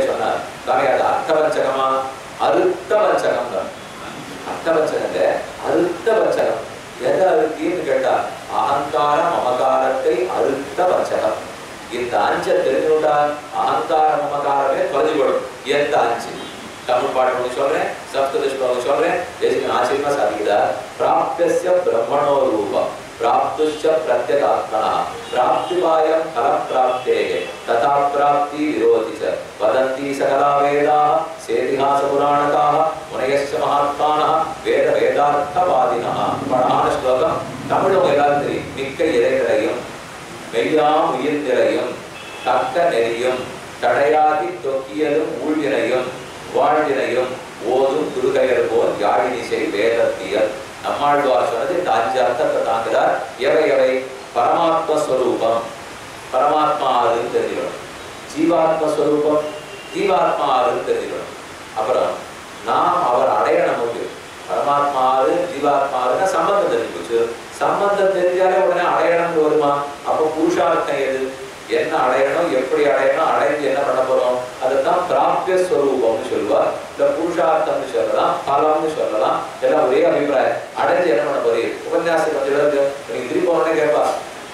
சொன்னார் தானே. அது அர்த்தவஞ்சகமா அருத்தவஞ்சகம் தான். அர்த்தவஞ்சகம் அருத்தவஞ்சகம். எதை அருத்தின்னு கேட்டா அகங்கார மமகாரத்தை அருத்தவஞ்சகம். இந்த அஞ்சை தெரிஞ்சுட்டா அகங்கார மமகாரமே தொலைஞ்சுபடும். எந்த அஞ்சு தமிழ் பாடம் சொல்றேன், சம்ஸ்கிருத ஸ்லோகம் சொல்றேன். தேசிகன் ஆச்சரியமா சாதிக்கிறார். பிராப்திய பிரம்மணோ ரூபம் प्राप्तुश्च प्रत्यगात्मनः प्राप्तिपायं फलप्राप्तेः तथा प्राप्ति विरोधि च वदन्ति सकला वेदाः सेतिहास पुराणकाः मुनयश्च महात्मानः वेद वेदार्थवादिनः. படான ஸ்லோகம். தமிழும் எல்லாரும் தெரியும். மிக்க இறைகளையும் மெய்யாம் உயிர்நிலையும் தக்க நெறியும் தடையாகி தொக்கியதும் ஊழ்வினையும் வாழ்வினையும் ஓதும் துருகையர் போல் யாழினிசை வேதத்தியல். நம்மாழ்வார் சொன்னது இந்த அஞ்சு அர்த்தத்தை தாங்குகிறார். எவை எவை? பரமாத்மஸ்வரூபம், பரமாத்மா ஆறுன்னு தெரிஞ்சுக்கணும். ஜீவாத்மஸ்வரூபம், ஜீவாத்மா ஆறுன்னு தெரிஞ்சுக்கணும். அப்புறம் நாம் அவர் அடையணும். பரமாத்மா ஆறு ஜீவாத்மா ஆறுன்னா சம்பந்தம் தெரிஞ்சு போச்சு. சம்பந்தம் தெரிஞ்சாலே உடனே அடையணும்னு வருமா? அப்போ புருஷார்த்தம் எது? என்ன அடையணும், எப்படி அடையணும், அடைஞ்சு என்ன பண்ண போறோம்? அதுதான் பிராப்திய ஸ்வரூபம்னு சொல்லுவார். இல்ல புருஷார்த்தம்னு சொல்லலாம், பலம்னு சொல்லலாம். எல்லாம் ஒரே அபிப்பிராயம். அடைஞ்சு என்ன பண்ண போறீங்க? உபன்யாசம் கொஞ்சம் நீங்க திருப்பி உடனே கேட்பா,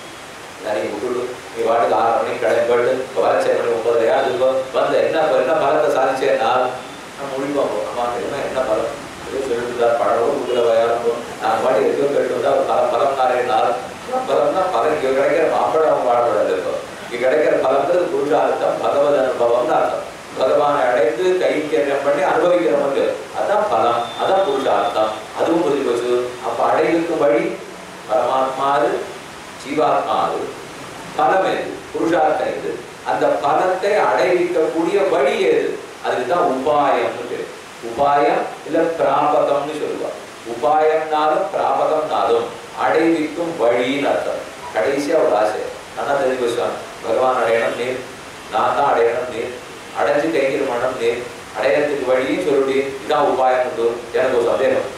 நீங்க விட்டுடு, நீ வாட்டுக்கு 6 மணிக்கு கிளம்பிட்டு வரச்சே மணி 9:30 இருக்கும் வந்து என்ன பலத்தை சாதிச்சேன்னா நம்ம முடிப்போம். அம்மா தெரியுமா என்ன பலம் சொல்லிட்டுதான் பழவோ உங்களை வயாரம் நான் பாட்டி எதுவும் கேட்டு வந்தா பலம் நாரேனால் பலம்னா பலம் இங்க கிடைக்கிற மாம்பழம் வாழ்வதில் இருக்கும். இங்க கிடைக்கிற பலங்கிறது புருஷார்த்தம், பகவத் அனுபவம்னு அர்த்தம். பகவானை அடைந்து கைக்கேற்றம் பண்ணி அனுபவிக்கிறவங்க அதான் பலம், அதான் புருஷார்த்தம். அதுவும் புரிஞ்சு போச்சு. அப்ப அடைவுக்கும் வழி பரமாத்மாது ஜீவாத்மாது, பலம் எது? புருஷார்த்தம் எது? அந்த பலத்தை அடைவிக்கக்கூடிய வழி எது? அதுக்குதான் உபாயம்னு பேரு. உபாயம் இல்ல பிராபகம்னு சொல்லுவாங்க. உபாயம்னாலும் பிராபகம்னாலும் அடைவிக்கும் வழின்னு அர்த்தம். கடைசியா ஒரு ஆசை ஆனா தெரிஞ்சு பேசுவாங்க. பகவான் அடையணும் நீர், நான் தான் அடையணும் நீர், அடைஞ்சு கைக்கிற மனம் நீர், அடையறதுக்கு வழியும் சொல்லிட்டு இதான் உபாயம் எனக்கு ஒரு சந்தேகம்.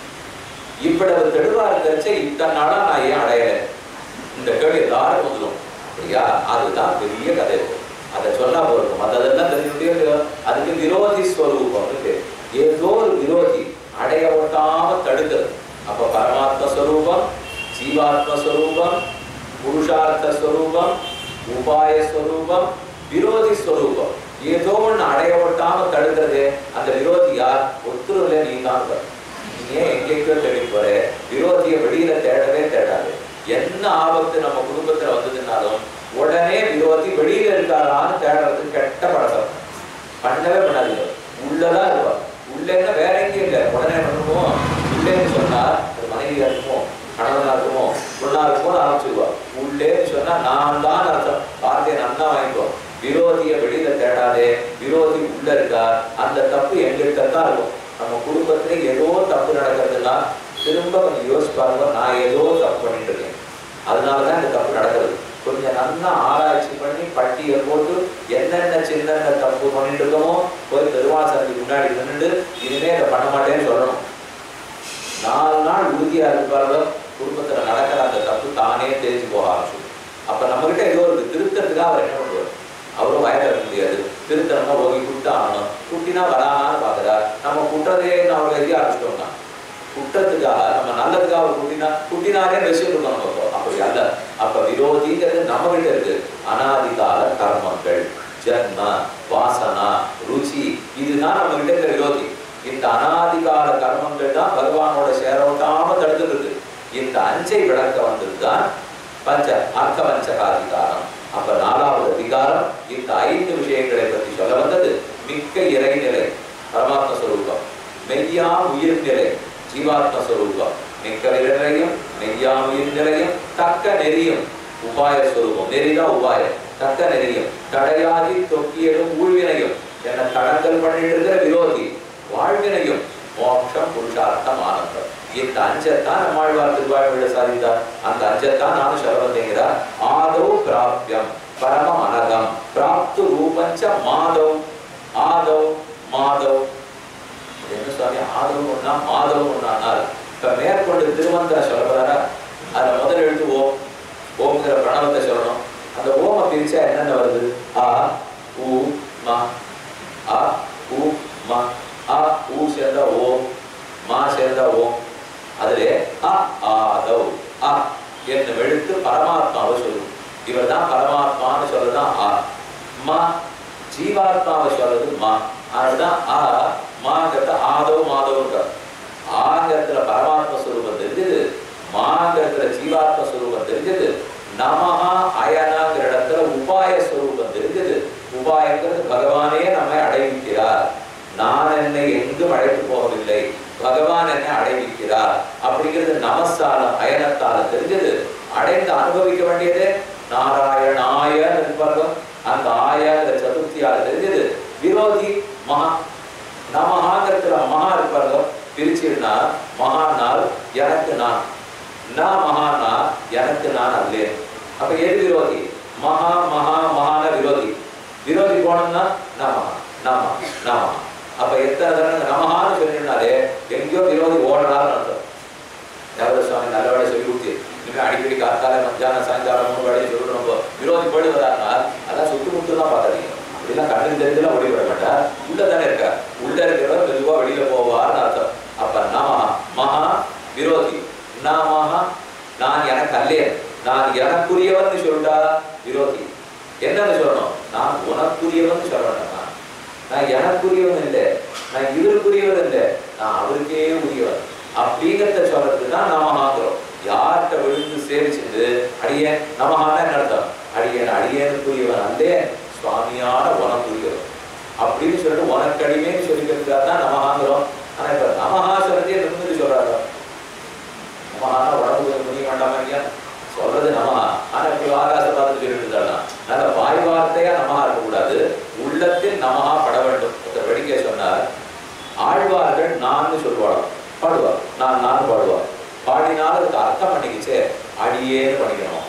இவ்வளவு தெளிவா இருந்துச்சு இத்தனை நாளா நான் ஏன் அடையல? இந்த கேள்வி எல்லாரும் வந்துடும் இல்லையா? அதுதான் பெரிய கதை. அதை சொன்னா போறோம். மற்றதெல்லாம் தெரிஞ்சுட்டே அதுக்கு விரோதி ஸ்வரூபம்னு பேர். ஏதோ ஒரு விரோதி அடைய ஒட்டாம தடுக்கிறது. அப்ப பரமாத்மஸ்வரூபம், ஜீவாத்மஸ்வரூபம், புருஷார்த்தஸ்வரூபம், உபாயஸ்வரூபம், விரோதி ஸ்வரூபம். ஏதோ ஒண்ணு அடைய ஒட்டாம தடுக்கிறது. அந்த விரோதி யார்? ஒத்துருல நீ தான். நீ ஏன் எங்கேயோ தேடி போற? விரோதியை வெளியில தேடவே தேடாது. என்ன ஆபத்து நம்ம குடும்பத்துல வந்ததுனாலும் உடனே விரோதி வெளியில இருக்காரான்னு தேடுறது கெட்ட பழக்கம். பண்ணவே பண்ணாதீங்க. உள்ளதான் இருப்பா. உள்ளேன்னா வேற எங்கேயும் இல்லை. உடனே பண்ணுவோம். உள்ளேன்னு சொன்னா அது மனைவியா இருக்குமோ, கணவனா இருக்குமோ, பொண்ணா இருக்குமோ ஆரம்பிச்சுடுவா. உள்ளேன்னு சொன்னா நான் தான் அர்த்தம். வார்த்தையை நன்னா வாங்கிக்கோ. விரோதியை வெளியில தேடாதே. விரோதி உள்ள இருக்கா, அந்த தப்பு எங்கிட்ட தான் இருக்கும். நம்ம குடும்பத்துல ஏதோ தப்பு நடக்கிறதுனா திரும்ப கொஞ்சம் யோசிச்சு பாருங்க. நான் ஏதோ தப்பு பண்ணிட்டு இருக்கேன், அதனாலதான் இந்த தப்பு நடக்கிறது. கொஞ்சம் நல்லா ஆராய்ச்சி பண்ணி பட்டியல் போட்டு என்னென்ன சின்ன தப்பு பண்ணிட்டு இருக்கோமோ போய் பெருமாசனுக்கு முன்னாடி நின்றுட்டு இனிமே இதை பண்ண மாட்டேன்னு சொல்லணும். 4 நாள் உறுதியா இருப்பாங்க. குடும்பத்துல நடக்கிற அந்த தப்பு தானே தெரிஞ்சு போக ஆரம்பிச்சு. அப்ப நம்ம கிட்ட ஏதோ ஒரு திருத்தத்துக்காக அவர் என்ன பண்ணுவார்? அவரும் வயல இருக்க முடியாது. திருத்தனமா போகி குட்ட ஆகணும். குட்டினா வரானான்னு பாக்குறா. நம்ம குற்றதே அவரை எழுதி ஆரம்பிச்சிட்டோம்னா குற்றத்துக்காக நம்ம நல்லதுக்காக அவர் குட்டினாலே விஷயம் இருக்கணும். அப்படி அல்ல. அப்ப விரோதிங்கிறது நம்ம கிட்ட இருக்கு. அனாதிகால கர்மங்கள், ஜன்ம, வாசனா, ருச்சி, இதுதான் நம்ம கிட்ட இருக்க விரோதி. இந்த அனாதிகால கர்மங்கள் தான் பகவானோட சேரவிட்டாம தடுத்துட்டு இருக்கு. இந்த அஞ்சை விளக்க வந்ததுதான் பஞ்ச அர்த்த பஞ்சகாதிகாரம். அப்ப 4வது அதிகாரம் இந்த 5 விஷயங்களை பற்றி சொல்ல வந்தது. மிக்க இறைநிலை பரமாத்மஸ்வரூபம், மெய்யாம் உயிர்நிலை ஜீவாத்மஸ்வரூபம், மிக்க நிலையும் மெய்யாம் உயிர்நிலையும் தக்க நெறியும் உபாயஸ்வரூபம். நெறிதான் உபாயம். தக்க நெறியும் தடையாதி தொக்கியலும் ஊழ்வினையும் என்ன தடங்கல் பண்ணிட்டு இருக்கிற விரோதி வாழ்வினையும் மோட்சம் புருஷார்த்தம் ஆனந்தம். இந்த அஞ்சத்தான் நம்மாழ்வார் திருவாழ்விட சாதித்தார். அந்த அஞ்சத்தான் நானும் சொல்ல வந்தேங்கிறார். ஆதவ் பிராப்தியம் பரமம் அனகம் பிராப்து ரூபஞ்ச மாதவ். ஆதவ் மாதவ் என்ன சுவாமி? ஆதவ் ஒன்னா மாதவ் ஒன்னானால் இப்ப மேற்கொண்டு திருமந்திர சொல்றாரா? அதுல முதல் எழுத்து ஓம். ஓம்ங்கிற பிரணவத்தை சொல்லணும். அந்த ஓம பிரிச்சா என்னென்ன வருது? ஆ, உ, மா. அ உ ம. அ உ சேர்ந்தா ஓம், மா சேர்ந்தா ஓம். அதிலே அ ஆதவ் அ என்னும் எழுத்து பரமாத்மாவை சொல்லும். இவர் தான் பரமாத்மான்னு சொல்லதான் ஆ. ம ஜீவாத்மாவை சொல்றது மா. அதுதான் ஆ மாங்கிறத ஆதவ் மாதவ். ஆங்கிறதுல பரமாத்ம ஸ்வரூபம் தெரிஞ்சது, மாங்கிறதுல ஜீவாத்ம ஸ்வரூபம் தெரிஞ்சது. நமஹா அயனாங்கிற இடத்துல உபாய ஸ்வரூபம் தெரிஞ்சது. உபாயங்கிறது பகவானே நம்மை அடைவிக்கிறார். நான் என்னை எங்கும் அழைத்து போகவில்லை, பகவான் என்னை அடைவிக்கிறார் அப்படிங்கிறது நமஸ்தானம் அயனத்தால தெரிஞ்சது. அடைந்து அனுபவிக்க வேண்டியது நாராயணாய இருப்பார்கள். அந்த ஆயங்கிற சதுர்த்தியால தெரிஞ்சது. விரோதி மகா. நமஹாங்கிறதுல மகா இருப்பார்கள். பிரிச்சுன்னா மகானால் எனக்கு நான், நான் மகானா எனக்கு நான் அல்லேன். அப்ப எது விரோதி? மகா மகா மகான விரோதி. விரோதி போனோம்னா நம நம நம. அப்ப எத்தனை தடவை நமஹான்னு சொல்லினாலே எங்கேயோ விரோதி ஓடலான்னு அர்த்தம். தேவத சுவாமி நல்ல வேலை சொல்லி கொடுத்து இனிமே அடிக்கடி காத்தால மத்தியானம் சாயங்காலம் 3 வேலையும் சொல்லணும். விரோதி போயிட்டு வராருன்னா அதான் சுட்டு முட்டு தான் பார்க்காதீங்க. அப்படிலாம் கண்ணுக்கு தெரிஞ்செல்லாம் ஓடி விட மாட்டார். உள்ளதானே இருக்கா, உள்ள இருக்கிறவர் மெதுவா வெளியில போவார்னு அர்த்தம். அப்ப நம மகா விரோதி. நமஹா நான் எனக்கு அல்லேன், நான் எனக்குரியவன் சொல்லிட்டா விரோதி. என்னன்னு சொல்லணும்? நான் உனக்குரியவன் சொல்ல வேண்டாமா? நான் எனக்குரியவன் இல்லை, நான் இவருக்குரியவன் இல்லை, நான் அவருக்கே உரியவன் அப்படிங்கிறத சொல்றதுக்கு தான் நமஹாங்கிறோம். யார்கிட்ட விழுந்து சேவிச்சுட்டு அடியேன் நமஹான்னா என்ன அர்த்தம்? அடியேன் அடியேனுக்குரியவன் அல்லே, சுவாமியான உனக்குரியவன் அப்படின்னு சொல்லிட்டு உனக்கு அடிமைன்னு சொல்லிக்கிறதுக்காக தான் நமஹாங்கிறோம். ஆனா இப்ப நமஹா சொல்றதே நிமிந்து சொல்றாங்க. நமஹானா உடம்பு முடிய வேண்டாமா இல்லையா சொல்றது நமஹா. ஆனா இப்ப ஆகாச பார்த்து சொல்லிட்டு இருந்தா நல்ல வாய் வார்த்தையா நமஹா இருக்கக்கூடாது, உள்ளத்தில் நமஹா பட வேண்டும். வெடிக்க சொன்னார், ஆழ்வார்கள் நான் சொல்லுவாள் பாடுவார், நான் நான் பாடுவார். பாடினாலும் அதுக்கு அர்த்தம் பண்ணிக்கிச்சே அடியேன்னு பண்ணிக்கணும்.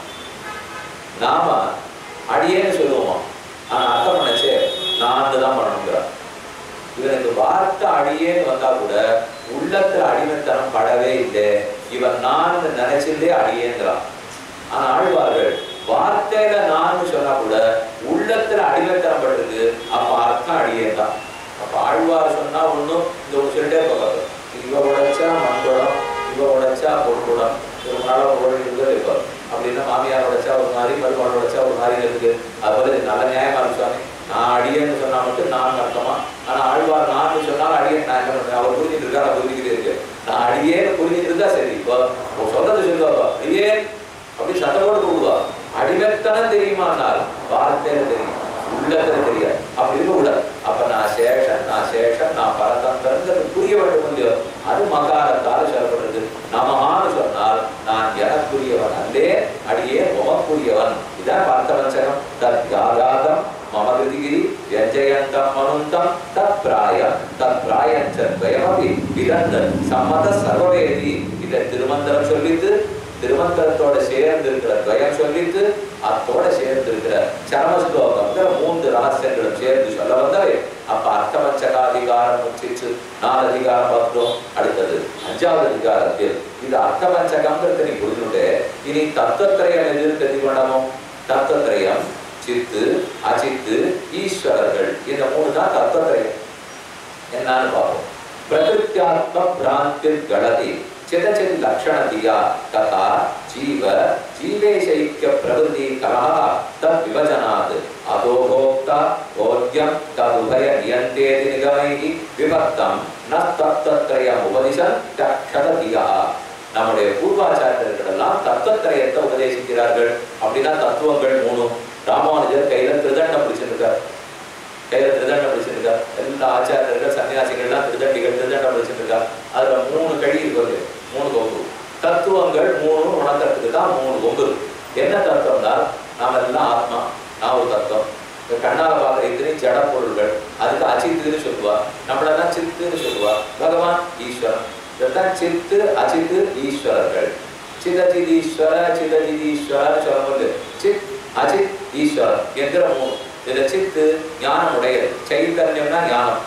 நாம அடியேன்னு சொல்லுவோம், ஆனா அர்த்தம் பண்ணச்சே நான் தான் பண்ணணுங்கிறார். இவனுக்கு வார்த்தை அடியேன்னு வந்தா கூட உள்ளத்துல அடிமைத்தனம் படவே இல்லை. இவன் நான் நினைச்சிருந்தே அடியேங்கிறான். ஆனா ஆழ்வார்கள் வார்த்தையில நான் சொன்னா கூட உள்ளத்துல அடிமைத்தனம் படுறது, அப்ப அர்த்தம் அடியேன் தான். அப்ப ஆழ்வார் சொன்னா ஒண்ணும் இந்த ஒரு சொல்லிட்டே போகாது. இவ உடைச்சா மண்குடம், இவ உடைச்சா பொற்குடம், ஒரு நாள ஓடிட்டு இருப்பார். அப்படின்னா மாமியார் உடைச்சா ஒரு மாதிரி, மருமகள் உடைச்சா ஒரு மாதிரி இருக்கு. அது போல நல்ல நியாயமா இருக்காங்க. நான் அடியேன்னு சொன்னா மட்டும் நான் அர்த்தமா? ஆனா ஆழ்வார் நான் சொன்னாலும் அடியேன் நான் என்ன பண்றேன்? அவர் புரிஞ்சுட்டு இருக்கா, நான் புரிஞ்சுக்கிட்டே இருக்கு. நான் அடியேன்னு புரிஞ்சுட்டு இருந்தா சரி. இப்போ சொல்றது சொல்லுவா அடியேன் அப்படி சத்தமோடு கூடுவா. அடிமைத்தனம் தெரியுமானால் வார்த்தையில தெரியும், உள்ளத்துல தெரியாது. அப்படி இருக்க கூடாது. அப்ப நான் சேஷன், நான் சேஷன், நான் பரதந்திரங்கிறது புரிய வேண்டும் இல்லையோ, அது மகாரத்தால் சொல்லப்படுறது. நமஹான்னு சொன்னால் நான் எனக்குரியவன் அல்லே, அடியே உமக்குரியவன். இதான் பார்த்தவஞ்சகம். தத் யாகாதம் மமகிருதிகிரி வியஞ்சயந்தம் மனுந்தம் தத் பிராயம் தத் பிராயஞ்சத்வயமபி விதந்த சம்மத சர்வவேதி. இதை திருமந்திரம் சொல்லித்து, திருமந்திரத்தோட சேர்ந்து இருக்கிற துவயம் சொல்லிட்டு, அத்தோட சேர்ந்து இருக்கிற சரமஸ்லோகங்கிற 3 ரகசியங்களும் சேர்ந்து சொல்ல வந்தவை. அப்ப அர்த்தபஞ்சகாதிகாரம் முடிச்சு 4 அதிகாரம் பார்த்தோம். அடுத்தது 5வது அதிகாரத்தில் இது அர்த்தபஞ்சகம்ங்கிறது நீ புரிஞ்சுட்டு இனி தத்துவத்திரயம் எதிர்த்து தெரிந்து கொள்ளணும். தத்துவத்திரயம் சித்து அச்சித்து ஈஸ்வரர்கள், இந்த 3 தான் தத்துவத்திரயம். என்னன்னு பார்ப்போம். பிரகிருத்தியாத்ம பிராந்திர் கணதி चिदचिद लक्षण दिया तथा जीव जीवेशैक्य प्रवृत्ति कलह तद विभजनात् अधोभोक्ता भोग्यम तदुभय नियन्तेति निगमैः विभक्तं न तत्त्रयम् उपदिशन् तक्षद दिया. நம்முடைய பூர்வாச்சாரியர்கள் எல்லாம் தத்துவத்திரயத்தை உபதேசிக்கிறார்கள். அப்படின்னா தத்துவங்கள் 3. ராமானுஜர் கையில திருதண்டம் பிடிச்சிருக்கார், கையில திருதண்டம் பிடிச்சிருக்கார். எல்லா ஆச்சாரியர்கள் சன்னியாசிகள்லாம் திருதண்டிகள் திருதண்டம் பிடிச்சிருக்கார். அதுல 3 கடி இருக்குது, 3 கொம்பு. தத்துவங்கள் 3 உணர்த்துறதுக்கு தான் 3 கொம்பு. என்ன தத்துவம்னா நாம எல்லாம் ஆத்மா, நான் ஒரு தத்துவம். கண்ணால பார்க்குற இத்தனை ஜட பொருள்கள், அதுக்கு அச்சித்துன்னு சொல்லுவா. நம்மளெல்லாம் சித்துன்னு சொல்லுவா. பகவான் ஈஸ்வரன். இதுதான் சித்து அச்சித்து ஈஸ்வரர்கள். சிதஜிதீஸ்வர சிதஜிதீஸ்வரன்னு சொல்லும்போது சித் அச்சித் ஈஸ்வரன் என்கிற 3. இதுல சித்து ஞானம் உடையது. சைத்தன்யம்னா ஞானம்,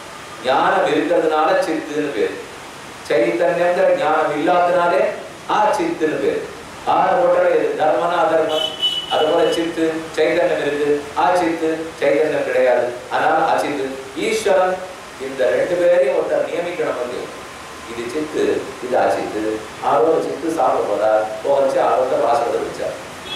ஞானம் இருக்கிறதுனால சித்துன்னு பேர். சைத்தன்யங்கிற ஞானம் இல்லாதனாலே சித்துன்னு பேர். போட்டாலே தர்மனா அதர்மம். அதுபோல சித்து சைத்தன்யம் இருக்கு, சித்து சைத்தன்யம் கிடையாது, அதனால அச்சித்து. இந்த ரெண்டு பேரையும் ஒருத்தர் நியமிக்கணும் வந்து. இது சித்து, இது அச்சித்து. ஆரோட சித்து சாப்பிட போறார், போச்சு ஆரோட வாசல் வச்சார்.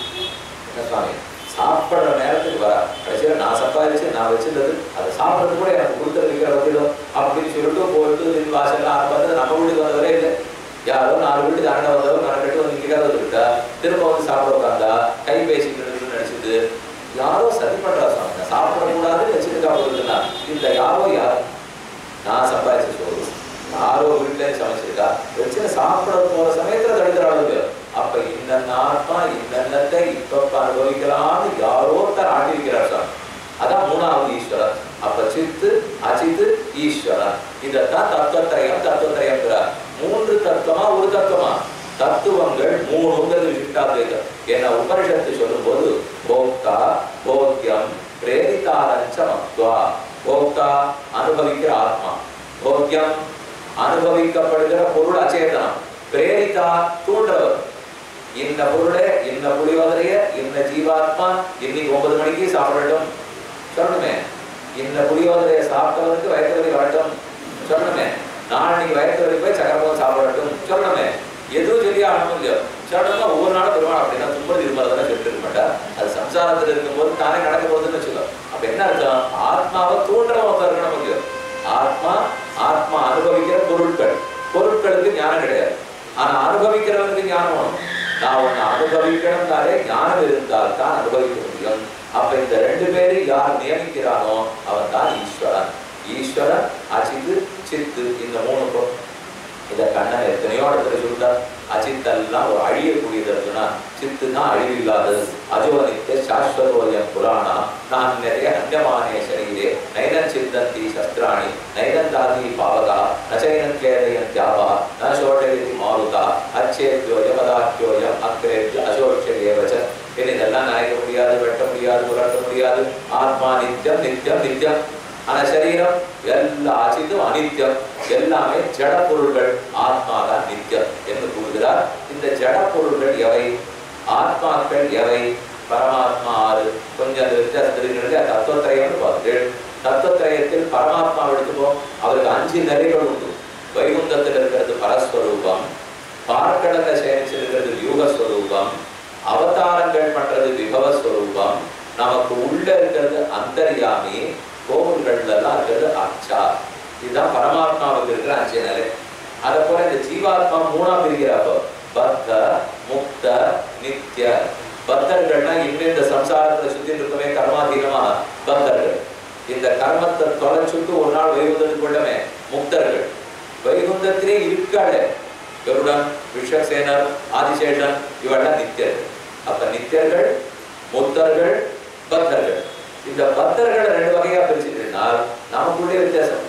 என்ன சுவாமி சாப்பிட்ற நேரத்துக்கு வர கடைசியில் நான் சம்பாதிச்சு நான் வச்சிருந்தது அதை சாப்பிட்றது கூட எனக்கு கொடுத்து வைக்கிற வச்சிடும் அப்படின்னு சொல்லிட்டு போயிட்டு வாசல்லாம் ஆரம்பித்து நம்ம வீட்டுக்கு வந்தவரே இல்லை. யாரோ 4 வீட்டுக்கு அண்ணன் வந்தவர் கணக்கிட்டு வந்து நிற்கிறத இருக்கா, திரும்ப வந்து சாப்பிட உட்காந்தா கை பேசிட்டு நினைச்சிட்டு யாரோ சரி பண்றா சுவாமி சாப்பிடக்கூடாதுன்னு வச்சுருக்கா போகுதுன்னா இந்த யாரோ யார் நான் சம்பாதிச்சு சோறு யாரோ வீட்டுல சமைச்சிருக்கா வச்சு சாப்பிட போற சமயத்துல தடுக்கிறாளுங்க. அப்ப இந்த ஆத்மா இன்னத்தை இப்ப அனுபவிக்கலாம்னு யாரோ ஒருத்தர் ஆட்டி வைக்கிறார் சார். அதான் 3வது ஈஸ்வரன். அப்ப சித்து அச்சித்து ஈஸ்வரன். இதத்தான் தத்துவத்திரயம் தத்துவத்திரயம்ங்கிறார். 3 தத்துவமா ஒரு தத்துவமா? தத்துவங்கள் 3ங்கிறது விசிஷ்டாத்வைதம். ஏன்னா உபனிஷத்து சொல்லும் போது போக்தா போக்யம் பிரேரிதாரஞ்ச மத்வா. போக்தா அனுபவிக்கிற ஆத்மா, போக்யம் அனுபவிக்கப்படுகிற பொருள் அச்சேதனம், பிரேரிதா தூண்டவர். இந்த பொருளை இந்த புலியோதரைய இந்த ஜீவாத்மா இன்னைக்கு 9 மணிக்கு சாப்பிடட்டும் சொல்லணுமே. இந்த புலியோதரையை சாப்பிட்டவனுக்கு வயிற்று வலி வரட்டும் சொல்லணுமே. நாளைக்கு வயிற்று வலி போய் சக்கரமாக சாப்பிடட்டும் சொல்லணுமே. எதுவும் சொல்லி ஆகணும் இல்லையோ சொல்லணும்னா ஒவ்வொரு நாளும் பெருமாள் அப்படின்னா தும்பது இருமாதிரி சொல்லிட்டு இருக்க மாட்டா. அது சம்சாரத்தில் இருக்கும்போது தானே நடக்க போகுதுன்னு வச்சுக்கோ. அப்ப என்ன அர்த்தம்? ஆத்மாவை தூண்டுறவங்க இருக்கணும் இல்லையோ. ஆத்மா ஆத்மா அனுபவிக்கிற பொருட்கள், பொருட்களுக்கு ஞானம் கிடையாது. ஆனா அனுபவிக்கிறவனுக்கு ஞானம் வேணும். நான் ஒன்னு அனுபவிக்கணும்னாலே ஞானம் இருந்தால் தான் அனுபவிக்க முடியும். அப்ப இந்த 2 பேரும் யார் நியமிக்கிறானோ அவன் தான் ஈஸ்வரன். ஈஸ்வரன் அச்சித்து சித்து இந்த 3 இதை கண்ணன் எத்தனையோ இடத்துல சொல்றார். அச்சித்தெல்லாம் ஒரு அழியக்கூடியது இருக்குன்னா சித்து தான் அழிவில்லாதது. அஜோனித்த சாஸ்வதோயம் புராணா நான் நிறைய அன்யமானே சரீரே நைனன் சித்தந்தி சஸ்திராணி நைனந்தாதி பாவகா நச்சைனன் கேதயன் தியாபா ந சோஷயதி மாருதா அச்சேத்யோயம் அதாக்கியோயம் அக்ரேத்ய அசோஷயேவச்ச. இதெல்லாம் நினைக்க முடியாது, வெட்ட முடியாது, புரட்ட முடியாது. ஆத்மா நித்தியம் நித்தியம் நித்தியம். ஆனா சரீரம் எல்லா அச்சித்தும் அனித்தியம். எல்லாமே ஜட பொருள்கள். ஆத்மாதான் நித்தியம் என்று கூறுகிறார். இந்த ஜட பொருள்கள் எவை, ஆத்மாக்கள் எவை? பரமாத்மா 6. கொஞ்சம் அந்த வித்தியாசத்திற்கு தத்துவத்திரயம் பார்த்தேன். தத்துவத்திரயத்தில் பரமாத்மா எடுத்துப்போம். அவருக்கு 5 நிலைகள் உண்டு. வைகுந்தத்தில் இருக்கிறது பரஸ்வரூபம், பார்க்கடல சேமிச்சிருக்கிறது யூகஸ்வரூபம், அவதாரங்கள் பண்றது விபவஸ்வரூபம், நமக்கு உள்ள இருக்கிறது அந்தர்யாமி, கோவில்கள்ல எல்லாம் இருக்கிறது அச்சா. இதுதான் பரமாத்மாவுக்கு இருக்கிற 5 நிலை. அதை போல இந்த ஜீவாத்மா 3ஆ பிரிக்கிறப்போ பத்த முக்த நித்திய. பக்தர்கள்னா இன்னும் இந்த சம்சாரத்துல சுத்தி இருக்கவே கர்மாதீனமா பக்தர்கள். இந்த கர்மத்தை தொலைச்சுட்டு ஒரு நாள் வைகுந்தத்துக்கு கொண்டமே முக்தர்கள். வைகுந்தத்திலே இருக்காளே கருடன் விஷசேனர் ஆதிசேஷன் இவெல்லாம் நித்தியர்கள். அப்ப நித்தியர்கள் முக்தர்கள் பக்தர்கள். இந்த பக்தர்களை 2 வகையா பிரிச்சுட்டால் நமக்குள்ளே வித்தியாசம்.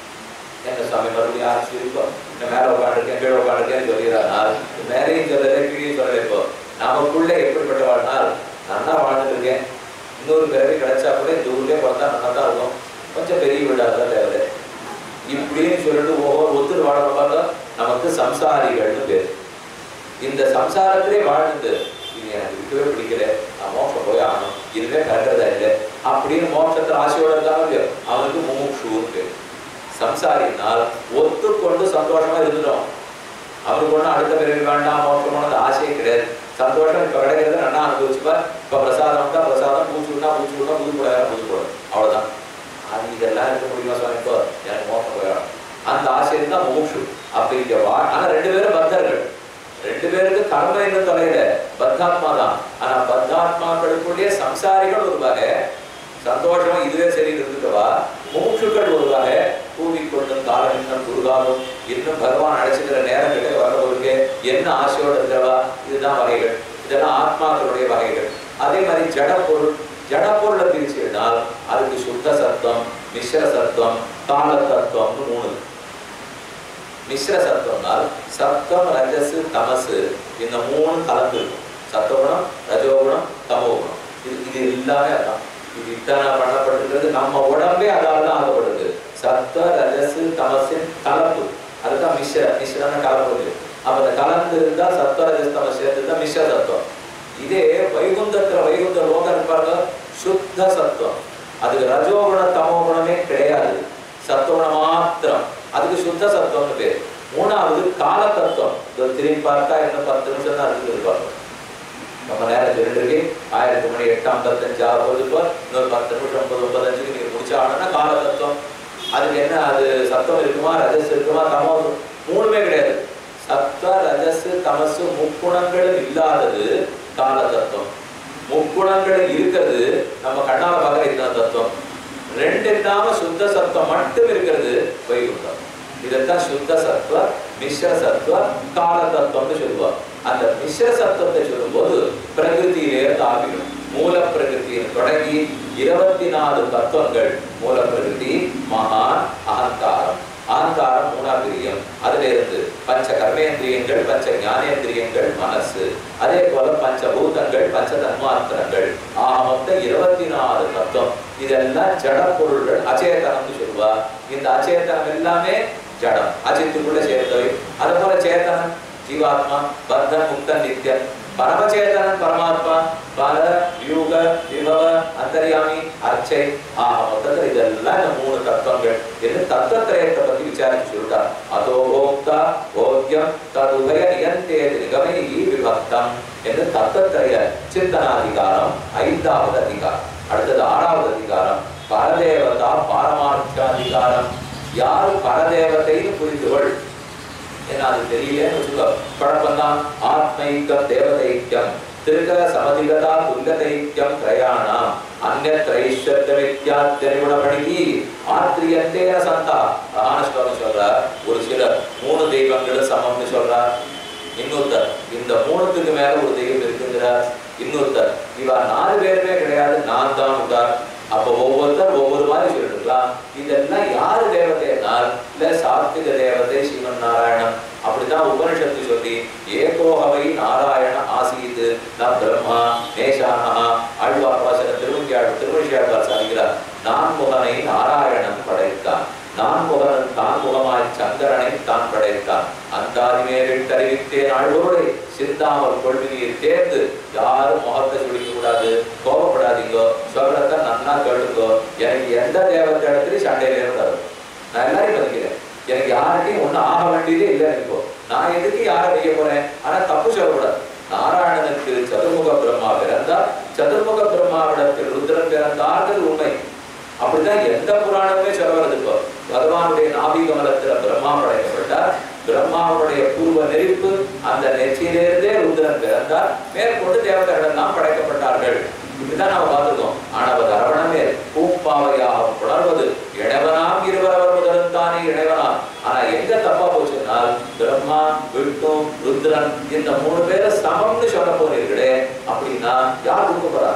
எங்க சுவாமி மறுபடியும் ஆரம்பிச்சிருப்போம். இந்த மேல உட்காந்துருக்கேன் கீழே உட்காந்துருக்கேன்னு சொல்லிடுறானால் மேலையும் சொல்லலை கீழையும் சொல்லலை. இப்போ நமக்குள்ள எப்படிப்பட்ட வாழ்நாள் நல்லா வாழ்ந்துட்டு இருக்கேன். இன்னொரு பிறவி கிடைச்சா கூட இந்த ஊர்லயே பிறந்தா நல்லா தான் இருக்கும், கொஞ்சம் பெரிய வீடாக தான் தேவை இப்படின்னு சொல்லிட்டு ஒவ்வொரு ஒத்துரு வாழ பார்த்தா நமக்கு சம்சாரிகள்னு பேர். இந்த சம்சாரத்திலே வாழ்ந்து இது எனக்கு விட்டுவே பிடிக்கல, நான் மோட்சம் போய் ஆகணும், இதுவே கறக்கிறதா இல்லை அப்படின்னு மோட்சத்தை ஆசையோட இருந்தாலும் அவனுக்கு முமுக்ஷுன்னு பேர். சம்சாரினால் ஒத்துக்கொண்டு சந்தோஷமா இருந்துடும். அவனுக்கு ஒன்றும் அடுத்த பிறகு வேண்டாம் மோட்சமானது ஆசையே கிடையாது. சந்தோஷம் இப்ப கிடைக்கிறது நல்லா அனுபவிச்சுப்பா. இப்ப பிரசாதம் தான் பிரசாதம், பூச்சுனா பூச்சுனா புது கூட புது கூட அவ்வளவுதான். அது இதெல்லாம் இருக்க முடியுமா சுவாமி? இப்போ எனக்கு மோட்சம் போயிடும் அந்த ஆசை தான் முமுக்ஷு. அப்ப இங்க ஆனா 2 பேரும் பக்தர்கள். 2 பேருக்கு கர்ம இன்னும் தொலைல பத்தாத்மா தான். ஆனா பத்தாத்மாக்களுக்குள்ளே சம்சாரிகள் ஒரு வகை சந்தோஷமா இதுவே சரி இருந்துட்டவா, முமுட்சுக்கள் ஒரு வகை கூவிக்கொண்டும் காலம் இன்னும் குருகாலும் இன்னும் பகவான் அழைச்சிக்கிற நேரம் கிட்ட வரவருக்கு என்ன ஆசையோடு இருக்கிறவா, இதுதான் வகைகள். இதெல்லாம் ஆத்மாக்களுடைய வகைகள். அதே மாதிரி ஜடப்பொருள், ஜடப்பொருளை பிரிச்சுனால் அதுக்கு சுத்த சத்துவம், மிஸ்ர சத்துவம், கால தத்துவம்னு 3. மிஸ்ர சத்துவம்னால் சத்துவம் ரஜசு தமசு இந்த 3 கலந்து இருக்கும். சத்துவகுணம் ரஜோகுணம் தமோகுணம். இது எல்லாமே அதான். இது இத்தனை பண்ணப்பட்டிருக்கிறது. நம்ம உடம்பே அதால் தான் ஆகப்படுது. சத்துவ ரஜசு தமசின் கலப்பு, அதுதான் மிஸ்ரான கலப்பு. அப்ப அந்த கலந்து இருந்தா சத்துவ ரஜஸ் தமஸ் சேர்ந்து மிஸ்ர சத்துவம். இதே வைகுந்தத்துல வைகுந்த லோகம் இருப்பாங்க சுத்த சத்துவம். அதுக்கு ரஜோகுண தமோகுணமே கிடையாது. சத்துவகுண மாத்திரம், அதுக்கு சுத்த சத்துவம்னு பேர். மூணாவது கால தத்துவம். திரும்பி பார்த்தா இன்னும் 10 நிமிஷம் தான் இருக்குது பார்க்கணும். நம்ம நேரம் சொல்லிட்டு 1000 மணி 8:55 ஆகுது. இன்னொரு 10 நிமிஷம் 9:55 நீங்க முடிச்சாங்கன்னா கால தத்துவம். அதுக்கு என்ன, அது சத்தம் இருக்குமா, ரஜஸ் இருக்குமா, தமஸ் மூணுமே கிடையாது. சத்த ரஜஸ் தமசு முக்குணங்கள் இல்லாதது கால தத்துவம். முக்குணங்கள் இருக்கிறது நம்ம கண்ணால பார்க்குற இந்த தத்துவம். ரெண்டு இல்லாம சுத்த சத்துவம் மட்டும் இருக்கிறது வைகுண்டம். இதைத்தான் சுத்த சத்துவ மிஸ்ர சத்துவ கால தத்துவம்னு சொல்லுவார். அந்த மிஸ்ர சத்துவத்தை சொல்லும் போது பிரகிருதியிலே ஆரம்பிக்கணும். மூல பிரகிருதியில் தொடங்கி 24 தத்துவங்கள். மூல பிரகிருதி, மகான், அகங்காரம். அகங்காரம் 3ஆம் பிரியம். அதுல இருந்து பஞ்ச கர்மேந்திரியங்கள், பஞ்ச ஞானேந்திரியங்கள், மனசு, அதே போல பஞ்சபூதங்கள், பஞ்ச தன்மாத்திரங்கள். ஆக மொத்தம் 24 தத்துவம். இதெல்லாம் ஜட பொருள்கள், அச்சேதனம்னு சொல்லுவா. இந்த அச்சேதனம் எல்லாமே ஜடம், அச்சித்துக்குள்ள சேர்ந்தவை. அது போல சேத்தனம் ஜீவாத்மா, பத்தன், முக்தன், நித்யன். பரமச்சேதனன் பரமாத்மா, பர, யூக, விபவ, அந்தர்யாமி, அர்ச்சை. ஆக மொத்தத்தில் இதெல்லாம் இந்த 3 தத்துவங்கள் என்று தத்துவத்திரயத்தை பத்தி விசாரிச்சு சொல்லிட்டார். அதோ போக்தா போக்யம் ததுபய நியந்தே நிகமை விபக்தம் என்று தத்துவத்திரய சிந்தனாதிகாரம் 5வது அதிகாரம். அடுத்தது 6வது அதிகாரம் பரதேவதா பாரமார்த்தியாதிகாரம். யாரு பரதேவத்தைன்னு புரிந்துகொள். ஏன்னா அது தெரியலன்னு வச்சுக்கோ, குழப்பம்தான். ஆத்மைக்கம் தேவதைக்கம் திருக சமதிகதா துல்லதைக்கம் திரயாணாம் அந்நியத்ரைஷ்வர்யமித்யாத்யனிகுணபணிகி ஆத்ரியந்தேன சந்தா. மகானுஷ்வரம் சொல்றார். ஒரு சிலர் 3 தெய்வங்களும் சமம்னு சொல்றார். இன்னொருத்தர் இந்த 3த்துக்கு மேல ஒரு தெய்வம் இருக்குங்கிறார். இன்னொருத்தர் இவா 4 பேருமே கிடையாது, நான் தான் உண்டார். அப்போ ஒவ்வொருத்தர் ஒவ்வொரு மாதிரி சொல்லிருக்கலாம். இதெல்லாம் யாரு தேவதைனால் இல்ல சாத்விக தேவதை ஸ்ரீமன் நாராயணன். அப்படித்தான் உபனிஷத்து சொல்லி ஏகோகவை நாராயண ஆசீது நம் பிரம்மா நேஷானஹா ஆழ்வார் வாசன திருமணியாழ்வார் சாதிக்கிறார். நான்முகனை நாராயணன் படைத்தான், நான்முகன் தான்முகமாய் சங்கரனை தான் படைத்தான். அந்தாதிமேலிட்டு அறிவித்தேன் ஆழ்வோரை சிந்தாமல் கொள்வினியில் தேர்ந்து. யாரும் முகத்தை சுழிக்க கூடாது, கோபப்படாதீங்கோ, சொல்றத நன்னா கேளுங்கோ. எனக்கு எந்த தேவத்தை இடத்துலயும் சண்டையில இருந்தாரு. நான் எல்லாரையும் மதிக்கிறேன். எனக்கு யார்கிட்டையும் ஒன்னும் ஆக வேண்டியதே இல்லை. இப்போ நான் எதுக்கு யாரை வைக்க போறேன்? ஆனா தப்பு சொல்லக்கூடாது. நாராயணனுக்கு சதுர்முக பிரம்மா பிறந்தார், சதுர்முக பிரம்மாவிடத்தில் ருத்ரன் பிறந்தார்கள் உண்மை. அப்படிதான் எந்த புராணமே சொல்ல வருது. இப்போ பகவானுடைய நாபிகமலத்துல பிரம்மா படைக்கப்பட்டார். பிரம்மாவுடைய பூர்வ நெருப்பு அந்த நெற்றியிலிருந்தே ருத்ரன் பிறந்தார். மேற்கொண்டு தேவதைகள் எல்லாம் படைக்கப்பட்டார்கள். இப்படிதான் நாம பார்த்துக்கோம். ஆனவது அரவணமே பூம்பாவையாக புணர்வது இணைவனாம் இருவரவர் முதலும் தானே இணைவனாம். ஆனா எங்க தப்பா போச்சுன்னால் பிரம்மா, விஷ்ணு, ருத்ரன் இந்த 3 பேரை சமம்னு சொல்ல போறீர்களே. அப்படின்னா யார் கொடுக்க போறா?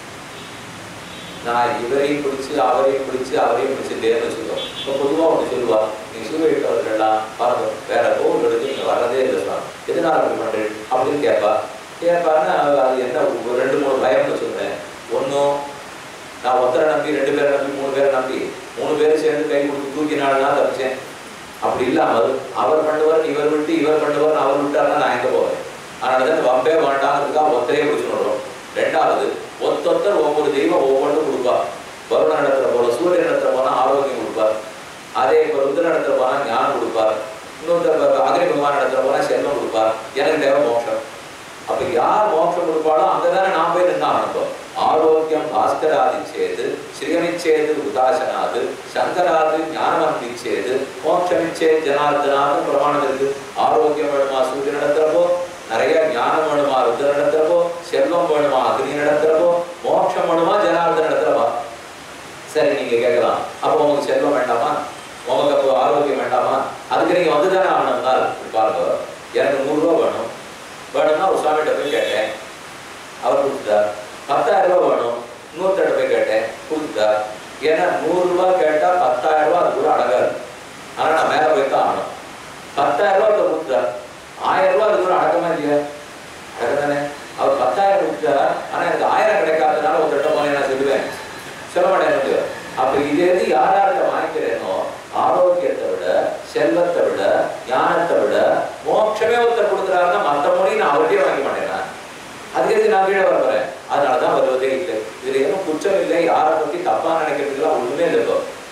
நான் இவரையும் பிடிச்சு அவரையும் பிடிச்சு அவரையும் பிடிச்சிட்டேன்னு வச்சுக்கோ. இப்போ பொதுவாக ஒன்று சொல்லுவா, நீங்க சூழ்நிலைட்டவர்கள்லாம் பாருங்க வேற கோவில்களுக்கு நீங்க வர்றதே இல்லை சொல்லலாம். எதனால அப்படி பண்றேன் அப்படின்னு கேட்பாருன்னா அது என்ன 2-3 பயம்னு சொல்றேன். ஒன்றும் நான் ஒருத்தரை நம்பி 2 பேரை நம்பி 3 பேரை நம்பி 3 பேரும் சேர்ந்து கை கொடுத்து தூக்கினால்னா தப்பிச்சேன். அப்படி இல்லாமல் அவர் பண்ணுவார் இவர் விட்டு, இவர் பண்ணுவார் அவர் விட்டாருன்னா நான் எங்க போவேன்? அதனாலதான் வம்பே வேண்டாங்கிறதுக்காக ஒத்தரையே பிடிச்சுன்னு வரும். 2வது ஒத்தொத்தர் ஒவ்வொரு தெய்வம் ஒவ்வொன்றும் கொடுப்பார். வருண இடத்துல போல சூரியன் இடத்துல போனா ஆரோக்கியம் கொடுப்பார். அதே இப்போ ருத்ர இடத்துல போனா ஞானம் கொடுப்பார். இன்னொருத்தர் அக்னி பகவான் இடத்துல போனா செல்வம் கொடுப்பார். எனக்கு தேவை மோட்சம். அப்ப யார் மோட்சம் கொடுப்பாலும் அங்கதானே நான் போய் நின்று ஆனப்போம். ஆரோக்கியம் பாஸ்கராதி சேது ஸ்ரீயமிச்சேது உதாசனாது சங்கராது ஞானமந்திச்சேது மோட்சமிச்சேது ஜனார்தனாது பிரமாணம் இருக்கு. ஆரோக்கியம் வேணுமா சூரியன் இடத்துலப்போ, நிறைய ஞானம் வேணுமா ருத்ர இடத்துலப்போ, செல்வம் வேணுமா அக்னி இடத்துலப்போ, மோட்சம் வேணுமா ஜனார்தன இடத்துலப்பா. சரி நீங்க கேட்கலாம், அப்போ உங்களுக்கு செல்வம் வேண்டாமா, உங்களுக்கு அப்போ ஆரோக்கியம் வேண்டாமா? அதுக்கு நீங்க வந்துதானே ஆகணும்னா பாருங்க. எனக்கு 100 ரூபா வேணும்னா ஒரு சுவாமிகிட்ட போய் கேட்டேன், அவர் கொடுத்துட்டார். 10,000 ரூபா வேணும், இன்னொருத்தட்ட போய் கேட்டேன், கொடுத்துட்டார். ஏன்னா 100 ரூபா கேட்டா 10,000 ரூபா அது கூட அடங்காது. ஆனா நான் மேல போய் தான் ஆகணும். 10,000 ரூபா கொடுத்துட்டார், 1000 ரூபா அது கூட அடக்கமா இல்லையா? அடக்கத்தானே. அவர் 10,000 கொடுத்துட்டார், ஆனா எனக்கு 1000 கிடைக்காதனால ஒரு திட்டம் போல நான் சொல்லுவேன், சொல்ல மாட்டேன். அப்ப இது எது யாரார்கிட்ட வாங்கிக்கிறேனோ ஆரோக்கியத்தை விட, செல்வத்தை விட, ஞானத்தை விட மோட்சமே ஒருத்தர் கொடுக்குறாருன்னா மற்ற மொழி நான் அவர்கிட்டயே வாங்க மாட்டேன்னா அதுக்கு எதுக்கு நான் கீழே வரப்போறேன்? அதனாலதான் வருவதே இல்லை. இதுல எதுவும் குற்றம் இல்லை, யாரை பத்தி தப்பா நினைக்கிறதுக்குலாம் ஒண்ணுமே இல்லை.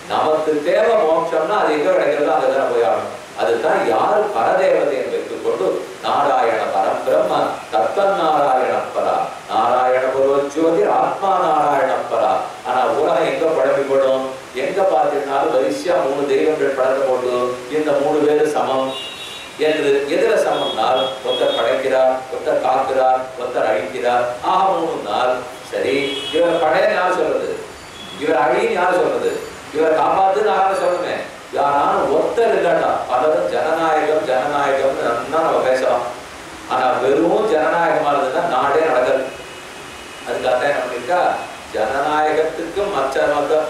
நமக்கு தேவை மோட்சம்னா அது எங்க கிடைக்கிறதோ அங்கதானே போய் ஆகணும். அதுதான் யாரு பரதேவதையை வைத்துக் கொண்டு நாராயண பரம்பிரம்ம தத்தன் நாராயண பரா நாராயண புரோஜோதி ஆத்மா நாராயண பரா. ஆனா உலகம் எங்க பழம்பிப்படும், எங்க பார்த்திருந்தாலும் வரிசையா 3 தெய்வங்கள் பழக்க போட்டு இந்த 3 பேரு சமம் என்று எதிர சமம்னால் ஒருத்தர் படைக்கிறார், ஒருத்தர் காக்கிறார், ஒருத்தர் அழிக்கிறார். ஆக 3 நாள் சரி. இவர் படைய யார் சொல்றது, இவர் அழின்னு யார் சொல்றது, இவர் காப்பாத்துன்னு யாரும் சொல்லணுமே. யாராலும் ஒருத்தர் இல்லாட்டா பலரும் ஜனநாயகம் ஜனநாயகம் நம்ம பேசலாம். ஆனா வெறும் ஜனநாயகமா இருந்ததுன்னா நாடே நடக்காது. அதுக்காக என்ன பண்ணிருக்கா, ஜனநாயகத்துக்கும் மற்ற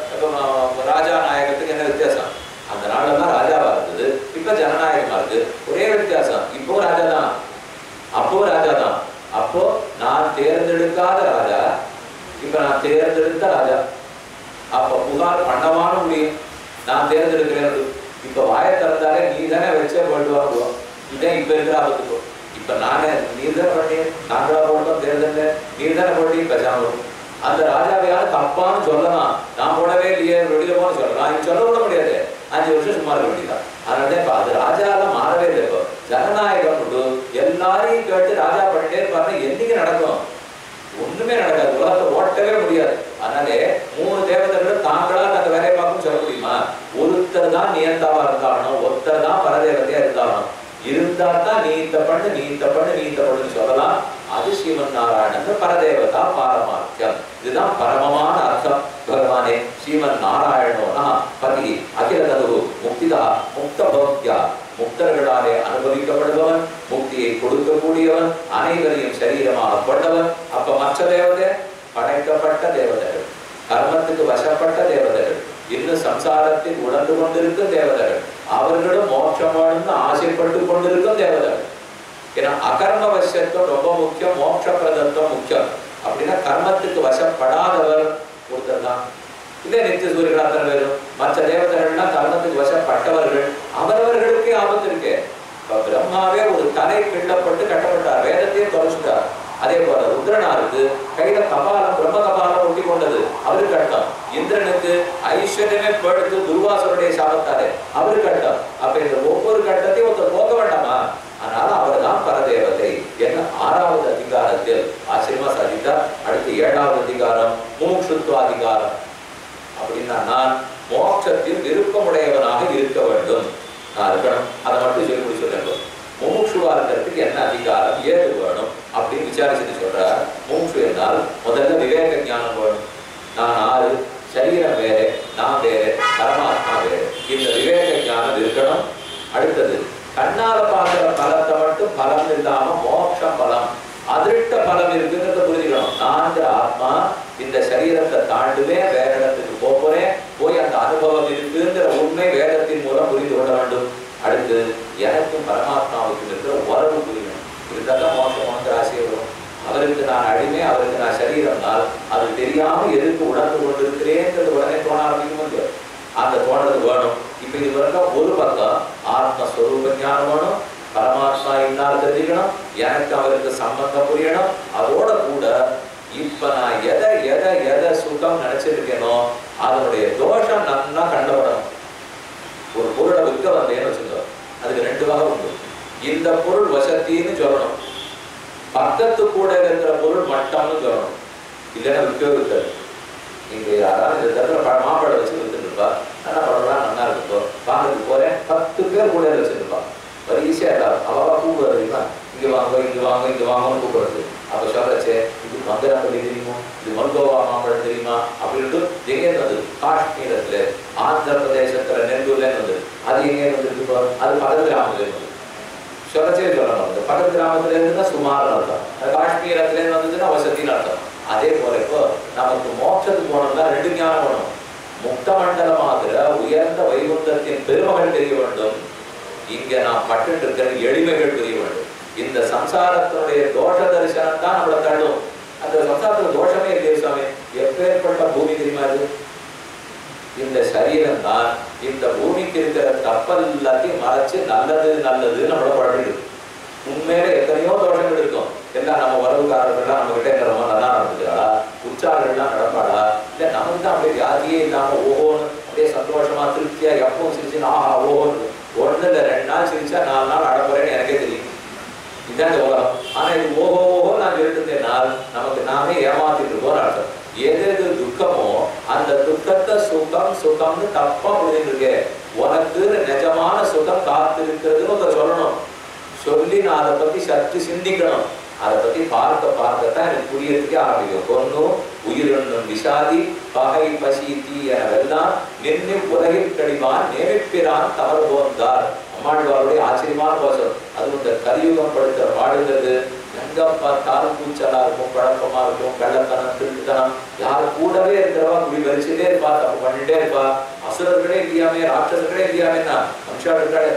ராஜா நாயகத்துக்கு என்ன வித்தியாசம்? அந்த நாள்ல தான் ராஜாவா இருந்தது, இப்ப ஜனநாயகமா இருக்கு. ஒரே வித்தியாசம், இப்போ ராஜா தான், அப்போ ராஜா தான். அப்போ நான் தேர்ந்தெடுக்காத ராஜா, இப்ப நான் தேர்ந்தெடுத்த ராஜா. அப்ப புகார் பண்ணவான முடியும், நான் தேர்ந்தெடுக்கிறேன். இப்ப வாயை திறந்தாலே நீ தானே வச்சே போயிட்டு வாங்குவோம். இதான் இப்ப இருக்கிற ஆபத்துக்கோ. இப்ப நானே நீ தானே பண்ணி நாங்களா போட்டோம் தேர்தல், நீ தானே போட்டி பேசாம. அந்த ராஜாவையால தப்பான்னு சொல்லலாம், நான் போடவே இல்லையே வெளியில போன சொல்லலாம். இது சொல்ல கூட முடியாது, 5 வருஷம் சும்மா இருக்க வேண்டியதான். அதனால இப்ப அது ராஜாலாம் மாறவே இல்லை. இப்போ ஜனநாயகம் உண்டு, எல்லாரையும் கேட்டு ராஜா பண்ணிட்டே இருப்பாருன்னா என்னைக்கு நடக்கும்? ஒண்ணுமே நடக்காது, உலகத்தை ஓட்டவே முடியாது. அதனாலே 3 தேவதைகள் தாங்களா அந்த வேலையை பார்க்கணும் சொல்ல முடியுமா? ஒருத்தர் தான் நியந்தாவா இருந்தாலும், ஒருத்தர் தான் பரதேவதையா இருந்தாலும். இருந்தா தான் நீத்த பண்ணு நீத்த பண்ணு நீத்த பண்ணுன்னு சொல்லலாம். அது ஸ்ரீமன் நாராயணன் பரதேவதா பாரமார்த்தியம். இதுதான் பரமமான அர்த்தம். பகவானே ஸ்ரீமன் நாராயணோனா பதி அகில தது முக்திதா முக்த பக்தியா, முக்தர்களாலே அனுபவிக்கப்படுபவன், முக்தியை கொடுக்கக்கூடியவன், அனைவரையும் சரீரமாக கொண்டவன். அப்ப மற்ற தேவதை படைக்கப்பட்ட தேவதைகள், கர்மத்துக்கு வசப்பட்ட தேவதைகள், இன்னும் சம்சாரத்தில் உணர்ந்து கொண்டிருக்கும் தேவதைகள், அவர்களும் மோட்சம் வாழ்ந்து ஆசைப்பட்டு கொண்டிருக்கும் தேவதைகள். ஏன்னா அகர்ம வசத்துவம் ரொம்ப முக்கியம், மோட்ச பிரதத்துவம் முக்கியம். அப்படின்னா கர்மத்துக்கு வசப்படாதவர் ஒருத்தர் தான். இதே நித்திய சூரியர்கள் அத்தனை பேரும். மற்ற தேவதைகள்னா கர்மத்துக்கு வசப்பட்டவர்கள், அவரவர்களுக்கே ஆபத்து இருக்கு. இப்ப பிரம்மாவே ஒரு தலை கிள்ளப்பட்டு கட்டப்பட்டார், வேதத்தையே தொலைச்சுட்டார். அதே போல ருத்ரனாருக்கு கையில கபாலம் பிரம்ம கபாலம் ஒட்டி கொண்டது, அவருக்கு கட்டம். இந்திரனுக்கு ஐஸ்வர்யமே படுத்து துர்வாசனுடைய சாபத்தாரே, அவருக்கு கட்டம். அப்ப இந்த ஒவ்வொரு கட்டத்தையும் ஒருத்தர் போக வேண்டாமா? அதனால அவர் தான் பரதேவதை என்ன 6வது அதிகாரத்தில் ஆச்சரியமா சாதித்தார். அடுத்து 7வது அதிகாரம் முமுட்சுத்துவ அதிகாரம். அப்படின்னா நான் மோட்சத்தில் விருப்பமுடையவனாக இருக்க வேண்டும், நான் இருக்கணும். அதை மட்டும் சொல்லி முடிச்சுட்டு முமுட்சுவா இருக்கிறதுக்கு என்ன அதிகாரம், ஏது வேணும் அப்படின்னு விசாரிச்சுட்டு சொல்றார். முமுட்சு என்னால் முதல்ல விவேக ஞானம் வேணும். நான் ஆறு, சரீரம் வேறு, நான் வேறு, பரமாத்மா வேறு, இந்த விவேக ஞானம் இருக்கணும். அடுத்தது கண்ணால பார்க்கிற பலத்தை மட்டும் பலம் இல்லாம மோட்சம் பலம், அதிருஷ்ட பலம் இருக்குங்கிறத புரிஞ்சுக்கணும். நான் ஆத்மா இந்த சரீரத்தை தாண்டுவே வேற இடத்துக்கு போறேன், போய் அந்த அனுபவம் இருக்குங்கிற உண்மை வேதத்தின் மூலம் புரிந்து கொள்ள வேண்டும். அடுத்து எனக்கும் பரமாத்மாவுக்கும் இருக்கிற உறவு புரியணும். இதுதான் மோட்சம் ஆசையை வரும். அவருக்கு நான் அடிமை, அவருக்கு நான் சரீரம்னால் அது தெரியாம எதுக்கு உணர்ந்து கொண்டிருக்கிறேங்கிறது உடனே தோண ஆரம்பிக்கும். அந்த தோணது வேணும். இப்ப இது வரைக்கும் ஒரு பக்கம் ஆத்மஸ்வரூப ஞானம் வேணும், பரமாத்மா இன்னார் தெரிஞ்சுக்கணும், எனக்கு அவருக்கு சம்பந்தம் புரியணும். அதோட கூட இப்ப நான் எதை எதை எதை சுகம் நினைச்சிருக்கேனோ அதனுடைய தோஷம் நல்லா கண்டப்படணும். ஒரு பொருளை விற்க வந்தேன்னு வச்சுக்கோ, அதுக்கு 2 வகை உண்டு. இந்த பொருள் வசத்தின்னு சொல்லணும், பக்கத்து கூட இருக்கிற பொருள் மட்டம்னு சொல்லணும். இல்லைன்னா விற்கவே விற்காது. இங்க யாராவது இந்த இடத்துல மாம்பழம் வச்சு வித்துருப்பா, நல்லா பழம்லாம் நல்லா இருக்கும், வாங்கறதுக்கு போறேன், 10 பேர் கூட வச்சிருப்பா. ஒரு ஈஸியா இருக்காது. அவா கூப்பிடுறது தெரியுமா, இங்க வாங்க இங்க வாங்க இங்க வாங்கன்னு கூப்பிடுறது. அப்ப சொல்றச்சே இது மங்கராப்பள்ளி தெரியுமோ, இது மல்கோவா மாம்பழம் தெரியுமா அப்படின்ட்டு எங்கே இருந்தது? காஷ்மீரத்துல, ஆந்திர பிரதேசத்துல, நெல்லூர்ல இருந்தது. அது எங்கே வந்துருக்கு? அது பக்கத்து கிராமத்துல இருந்தது. சொல்லச்சே சொல்லணும், இந்த பக்கத்து கிராமத்துல இருந்துன்னா சுமார்னு அர்த்தம், காஷ்மீரத்துல இருந்து வந்ததுன்னா வசதின்னு அர்த்தம். அதே போல இப்போ நமக்கு மோட்சத்துக்கு போனோம்னா 2 ஞானம் வேணும். முக்த மண்டலமாகிற உயர்ந்த வைகுந்தத்தின் பெருமகள் தெரிய வேண்டும், இங்க நான் பட்டு இருக்கிற எளிமைகள் தெரிய வேண்டும். இந்த சம்சாரத்தினுடைய தோஷ தரிசனம் தான் நம்மளை தள்ளும். அந்த சம்சாரத்துல தோஷமே இல்லையே சுவாமி, எப்பேற்பட்ட பூமி தெரியுமா இது? இந்த சரீரம் தான் இந்த பூமிக்கு இருக்கிற தப்பல் எல்லாத்தையும் மறைச்சு நல்லது நல்லது நம்மள பழகிடுது. உண்மையில எத்தனையோ தோஷங்கள் இருக்கும். எல்லாம் நம்ம உறவுக்காரர்கள்லாம் நம்ம கிட்ட இருக்கிறவங்க நல்லா நடந்துக்கிறாளா, உற்சாகங்கள்லாம் நடப்பாளா, இல்ல நமக்கு தான் அப்படியே வியாதியே இல்லாம ஓஹோன்னு அப்படியே சந்தோஷமா திருப்தியா எப்பவும் சிரிச்சு ஆஹா ஓஹோன்னு 1 இல்ல 2 நாள் சிரிச்சா 4 நாள் அடப்பறேன்னு எனக்கே தெரியும். இதுதான் உலகம். ஆனா இது ஓஹோ ஓஹோ நான் சொல்லிட்டு நமக்கு நாமே ஏமாத்திட்டு இருக்கோம் அர்த்தம். எது எது துக்கமோ அந்த துக்கத்தை சுகம் சுகம்னு தப்பா புரிஞ்சுட்டு இருக்கே. உனக்கு நிஜமான சுகம் காத்திருக்கிறதுன்னு சொல்லணும். சொல்லி நான் அதை பத்தி சற்று சிந்திக்கணும். அதை பத்தி பார்க்கத்தான் எனக்கு புரியறதுக்கே ஆரம்பிக்கும். கொன்னும் உயிரொன்னும் விஷாதி பகை பசி தீ எனவெல்லாம் நின்று உலகில் கடிவான் நேமிப்பிரான் தவறு போந்தார். அம்மாழ்வாருடைய ஆச்சரியமான கோஷம். அது இந்த கலியுகம் படுத்த பாடுகிறது. எங்க பார்த்தாலும் கூச்சலா இருக்கும், குழப்பமா இருக்கும், கள்ளத்தனம் திருட்டுத்தனம். யாரு கூடவே இருக்கிறவா இப்படி வரிச்சுட்டே இருப்பா, தப்பு பண்ணிட்டே இருப்பா. அசுரர்களே இல்லையாமே, ராட்சசர்களே இல்லையாமேன்னா மனுஷா இருக்காரு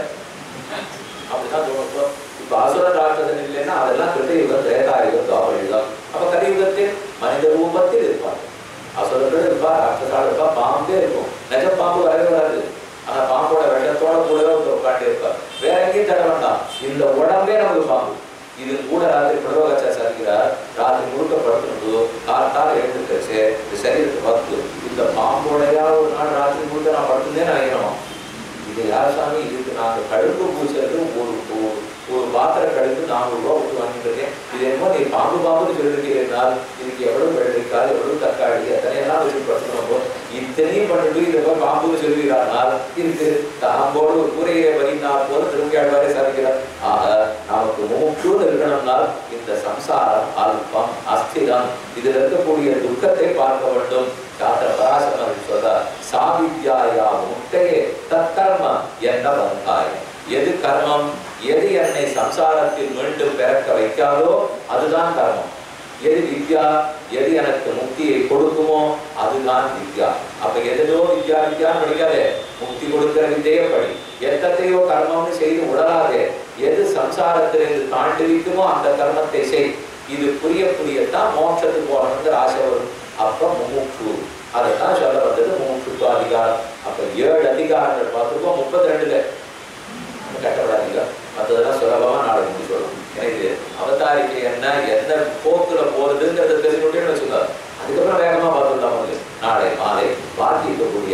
அப்படிதான் தோணும். இப்ப அசுர ராட்சசன் இல்லைன்னா அதெல்லாம் கிருதயுகம் திரேதாயுகம் துவாபரயுகம். அப்ப கலியுகத்தில் மனித ரூபத்தில் இருப்பார். அசுரர்கள் இருப்பா, ராட்சசால் இருப்பா, பாம்பே இருக்கும். நிஜ பாம்பு வரவே வராது. ஆனா பாம்போட வெள்ளத்தோட கூடவே உட்காந்து இருப்பார். வேற எங்கேயும் தட வேண்டாம். இந்த உடம்பே நமக்கு பாம்பு. இது கூட ராத்திரி புடவகச்சா சாதிக்கிறார். ராத்திரி முழுக்க படுத்துனது காத்தால் எழுந்துச்சு. இது சரீரத்தை பார்த்து இந்த பாம்போடையா ஒரு நாள் ராத்திரி முழுக்க நான் படுத்துனே நினைக்கணும். இது யார் சாமி? இதுக்கு நாங்கள் கழுப்பு பூசலுக்கு ஒரு பாத்திர கழுப்பு 400 ரூபா விட்டு வாங்கிட்டு இருக்கேன். இது என்னமோ நீ பாம்புன்னு சொல்லிருக்கீங்கன்னால் இதுக்கு எவ்வளவு வெள்ளரிக்காய், எவ்வளவு தக்காளி, எத்தனையெல்லாம் வச்சு படுத்தணும். இத்தனையும் பண்ணிட்டு இதை போய் பாம்புன்னு சொல்லுகிறானால் இருக்கு தாம்போடு ஒரு கூரையை வரினார் போல திரும்பியாழ்வாரே சாதிக்கிறார். ஆக நமக்கு மூச்சுன்னு இருக்கணும்னால் இந்த சம்சாரம் அல்பம் அஸ்திரம். இதுல இருக்கக்கூடிய துக்கத்தை பார்க்க வேண்டும். டாக்டர் பராசரன் சொல்ற சாவித்யாயா முக்தையே தற்கர்ம என்ன வந்தாய். எது கர்மம்? எது என்னை சம்சாரத்தில் மீண்டும் பிறக்க வைக்காதோ அதுதான் கர்மம். எது வித்யா? எது எனக்கு முக்தியை கொடுக்குமோ அதுதான் வித்யா. அப்ப எதோ வித்யான்னு படிக்காதே, முக்தி கொடுக்கிற வித்தையை படி. எத்தத்தையோ கர்மம்னு செய்து உடலாதே. எது சம்சாரத்திலிருந்து தாண்டிக்குமோ அந்த கர்மத்தை செய். இது புரியத்தான் மோட்சத்துக்கு போகணுங்கிற ஆசை வரும். அப்ப முமுட்சு அதைத்தான் சொல்ல வந்தது முமுட்சுத்துவ அதிகாரம். அப்ப 7 அதிகாரங்கள் பார்த்துருக்கோம். 32 கட்டப்படாதீங்க. மற்றதெல்லாம் சுலபமா நாளைக்கு முடிச்சு சொல்லணும். எனக்கு அவதாரிக்கை என்ன போக்குல போறதுங்கிறத தெரிஞ்சுட்டேன்னு வச்சுக்கோங்க. அதுக்கப்புறம் வேகமா பார்த்துக்கலாம். நாளை மாலை பாக்கி இருக்கக்கூடிய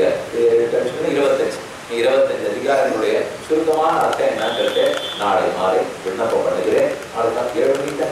25 அதிகாரங்களுடைய சுருக்கமான அர்த்தம் என்னன்னு நாளை மாலை விண்ணப்பம் பண்ணுகிறேன். நாளைக்கு 7 மணிக்கு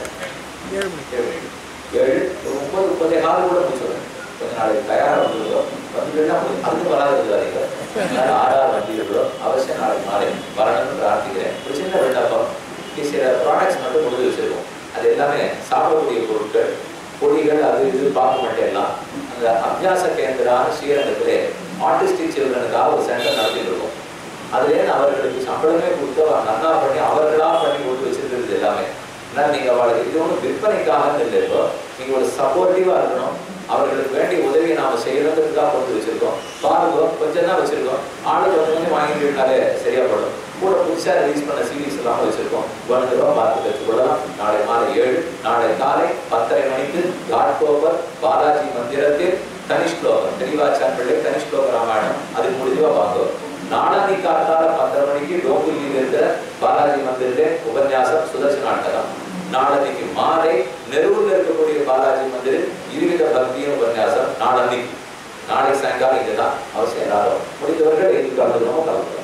9:30 கூட முடிச்சுடுறேன். கொஞ்சம் நாளைக்கு தயாராக வந்துருக்கோம். வந்துட்டுன்னா அதுக்கு வராது அதிகம். 6 வண்டிகளோ அவசியம் நாளைக்கு மாலை வரணும்னு பிரார்த்திக்கிறேன். ஒரு சின்ன விண்ணப்பம். சில ப்ராடக்ட்ஸ் மட்டும் முடிவு வச்சிருக்கோம். அது எல்லாமே சாப்பிடக்கூடிய பொருட்கள், பொடிகள், அது இது பார்க்க மாட்டேலாம். அந்த அபியாச கேந்திரான ஸ்ரீரங்கத்திலே ஆர்டிஸ்டிக் சில்ட்ரனுக்காக ஒரு சென்டர் நடத்திட்டு இருக்கோம். அதுலேருந்து அவர்களுக்கு சம்பளமே கொடுத்து நல்லா பண்ணி அவர்களாக பண்ணி கொடுத்து வச்சிருக்கிறது எல்லாமே. ஆனால் நீங்கள் அவளுக்கு இது ஒன்றும் விற்பனைக்காக இல்லை. இப்போ நீங்கள் ஒரு சப்போர்ட்டிவாக இருக்கணும். அவர்களுக்கு வேண்டிய உதவியை நாம் செய்யறதுக்காக கொண்டு வச்சிருக்கோம். பாருங்க, கொஞ்சம் தான் வச்சிருக்கோம். ஆளுக்கு கொஞ்சம் வாங்கிட்டுனாலே சரியா படும். கூட புதுசாக ரிலீஸ் பண்ண சீரீஸ் எல்லாம் வச்சிருக்கோம். ரூபா பார்த்து வச்சுக்கொள்ளலாம். நாளை மாலை 7, நாளை காலை 10:30 மணிக்கு காட்கோபர் பாலாஜி மந்திரத்தில் தனிஷ்லோகம் தெளிவாச்சான் பிள்ளை தனிஷ்லோக ராமாயணம் அது முடிஞ்சவா பார்த்தோம். நாளாந்தி காத்தால 10:30 மணிக்கு டோங்குலியில் இருக்கிற பாலாஜி மந்திரத்திலே உபன்யாசம் சுதர்சன நாடகம். நாளன்னைக்கு மாலை நெருவில் இருக்கக்கூடிய பாலாஜி மந்திரில் இருவித பக்தியும் உபன்யாசம் நாளன்னைக்கு. நாளை சாயங்காலம் இதுதான் அவசியம். எல்லாரும் முடிந்தவர்கள் எதிர்காலத்தில் கலந்து